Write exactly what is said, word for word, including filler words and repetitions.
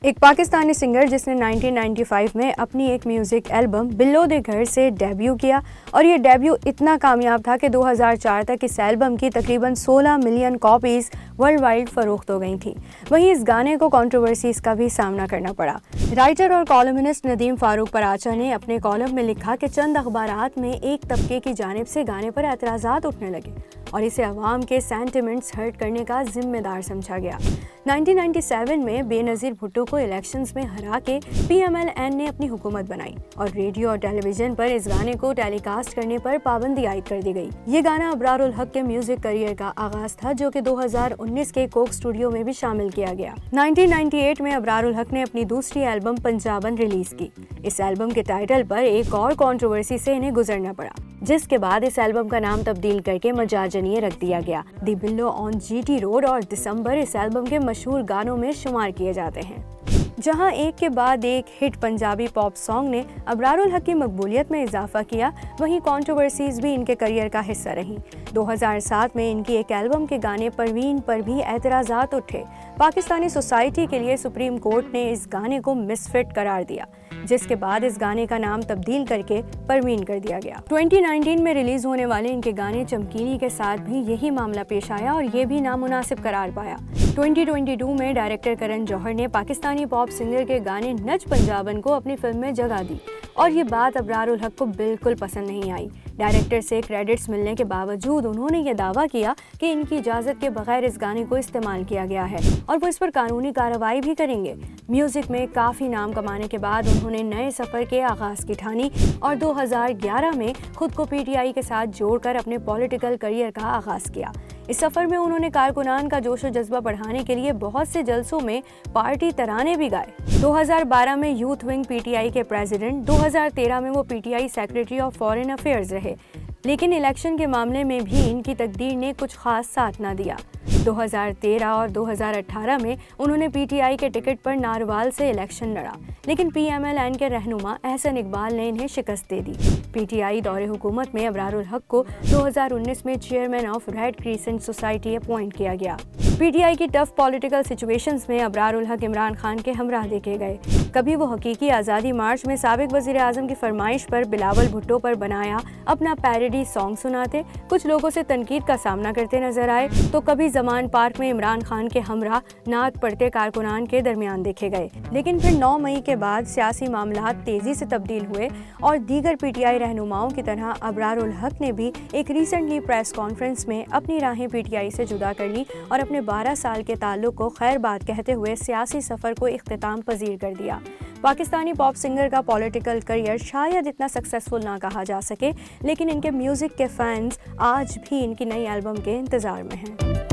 एक पाकिस्तानी सिंगर जिसने nineteen ninety five में अपनी एक म्यूज़िक एल्बम बिल्लो दे घर से डेब्यू किया और ये डेब्यू इतना कामयाब था कि दो हज़ार चार तक इस एल्बम की तकरीबन सोलह मिलियन कॉपीज़ वर्ल्ड वाइड फ़रोख्त हो गई थी। वहीं इस गाने को कंट्रोवर्सीज़ का भी सामना करना पड़ा। राइटर और कॉलमिनिस्ट नदीम फारूक पराचा ने अपने कॉलम में लिखा कि चंद अखबारात में एक तबके की जानिब से गाने पर एतराज़ात उठने लगे और इसे अवाम के सेंटिमेंट्स हर्ट करने का जिम्मेदार समझा गया। नाइनटीन नाइंटी सेवन में बेनज़ीर भुट्टो को इलेक्शंस में हरा के पी एम एल एन ने अपनी हुकूमत बनाई और रेडियो और टेलीविजन पर इस गाने को टेलीकास्ट करने पर पाबंदी आयद कर दी गई। ये गाना अबरारुल हक के म्यूजिक करियर का आगाज था, जो कि दो हज़ार उन्नीस के कोक स्टूडियो में भी शामिल किया गया। नाइनटीन नाइंटी एट में अबरारुल हक ने अपनी दूसरी एल्बम पंजाबन रिलीज की। इस एल्बम के टाइटल पर एक और कंट्रोवर्सी से इन्हें गुजरना पड़ा, जिसके बाद इस एल्बम का नाम तब्दील करके मजाजनिए रख दिया गया। दी बिल्लो ऑन जी टी रोड और दिसंबर इस एल्बम के मशहूर गानों में शुमार किए जाते हैं। जहां एक के बाद एक हिट पंजाबी पॉप सॉन्ग ने अबरारुल हक की मकबूलियत में इजाफा किया, वहीं कंट्रोवर्सीज भी इनके करियर का हिस्सा रहीं। दो हज़ार सात में इनकी एक एल्बम के गाने परवीन पर भी एतराज़ात उठे। पाकिस्तानी सोसाइटी के लिए सुप्रीम कोर्ट ने इस गाने को मिसफिट करार दिया, जिसके बाद इस गाने का नाम तब्दील करके परवीन कर दिया गया। ट्वेंटी नाइंटीन में रिलीज होने वाले इनके गाने चमकीनी के साथ भी यही मामला पेश आया और ये भी नामुनासिब करार पाया। ट्वेंटी ट्वेंटी टू में डायरेक्टर करण जौहर ने पाकिस्तानी पॉप सिंगर के गाने नच पंजाबन को अपनी फिल्म में जगह दी और ये बात अबरारुल हक को बिल्कुल पसंद नहीं आई। डायरेक्टर से क्रेडिट्स मिलने के बावजूद उन्होंने ये दावा किया कि इनकी इजाज़त के बगैर इस गाने को इस्तेमाल किया गया है और वो इस पर कानूनी कार्रवाई भी करेंगे। म्यूज़िक में काफ़ी नाम कमाने के बाद उन्होंने नए सफ़र के आगाज़ की ठानी और दो हज़ार ग्यारह में खुद को पी टी आई के साथ जोड़कर अपने पॉलिटिकल करियर का आगाज़ किया। इस सफ़र में उन्होंने कारकुनान का जोश और जज्बा बढ़ाने के लिए बहुत से जलसों में पार्टी तराने भी गाए। दो हज़ार बारह में youth wing P T I के प्रेसिडेंट, दो हज़ार तेरह में वो P T I secretary of foreign affairs रहे, लेकिन इलेक्शन के मामले में भी इनकी तकदीर ने कुछ खास साथ ना दिया। दो हज़ार तेरह और दो हज़ार अठारह में उन्होंने पी टी आई के टिकट पर नारवाल से इलेक्शन लड़ा, लेकिन पी एम एल एन के रहनुमा एहसन इकबाल ने इन्हें शिकस्त दे दी। पी टी आई दौरे हुकूमत में अबरारुल हक को दो हज़ार उन्नीस में chairman of red crescent society appoint किया गया। पी टी आई की टफ पॉलिटिकल सिचुएशंस में अबरारुल हक इमरान खान के हमराह देखे गए। कभी वो हकीकी आज़ादी मार्च में साबिक वज़ीर आज़म की फरमाइश पर बिलावल भुट्टो पर बनाया अपना पैरोडी सॉन्ग सुनाते, कुछ लोगों से तनकीद का सामना करते नजर आए, तो कभी जमान पार्क में इमरान खान के हमराह नात पढ़ते कारकुनान के दरमियान देखे गए। लेकिन फिर नौ मई के बाद सियासी मामलात तेज़ी से तब्दील हुए और दीगर पी टी आई रहनुमाओं की तरह अबरारुल हक ने भी एक रिसेंटली प्रेस कॉन्फ्रेंस में अपनी राहें पी टी आई से जुदा कर ली और अपने बारह साल के ताल्लुक को खैर बात कहते हुए सियासी सफ़र को इख्तिताम पजीर कर दिया। पाकिस्तानी पॉप सिंगर का पॉलिटिकल करियर शायद इतना सक्सेसफुल ना कहा जा सके, लेकिन इनके म्यूज़िक के फैंस आज भी इनकी नई एल्बम के इंतज़ार में हैं।